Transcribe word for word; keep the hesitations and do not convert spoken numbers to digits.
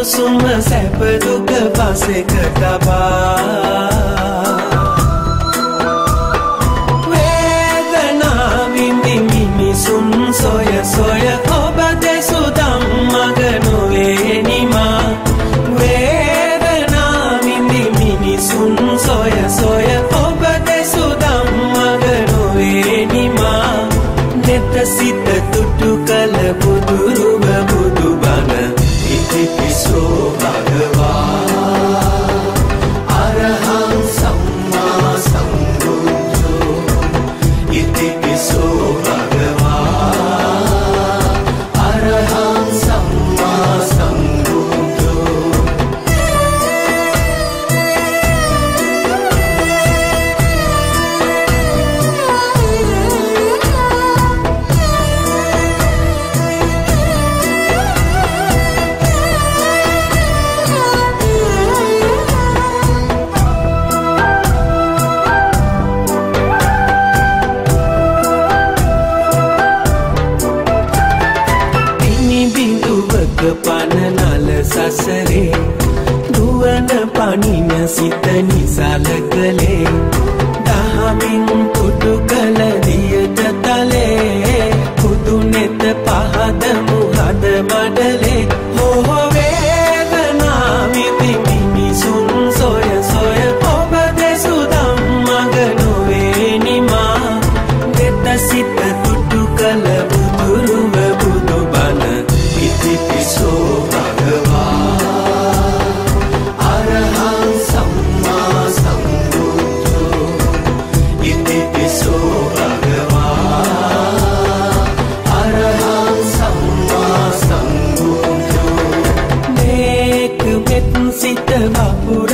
සුම සැප දුක පසෙක තබා වේදනා විඳි මිනිසුන් සොය සොය ඔබ දෙසු ධම් මග නොවේ නිමා වේදනා විඳි මිනිසුන් සොය සොය ඔබ දෙසු ධම් මග නොවේ නිමා නෙත සිත තුටු කල බුදුරුව බුදුබණ ඉතිපිසෝ භගවා අරහං සම්මා සම්බුද්ධෝ ඉතිපිසෝ භගවා අරහං සම්මා සම්බුද්ධෝ පනනල සසරේ දුවන පනින සිත නිසල කලේ දහමින් පුටු කල දියට තලේ පුදු නෙත පහද මුහද මඩලේ හෝ වේදනා විඳි මිනිසුන් සොය සොය ඔබ දෙසු ධම් මග නොවේ නිමා නෙත සිත තුටු කල බුදුරුව බුදුබණ ඉතිපිසෝ භගවා අරහං සම්මා සම්බුද්ධෝ ඉතිපිසෝ භගවා අරහං සම්මා සම්බුද්ධෝ මේක මෙත් සිත වපුර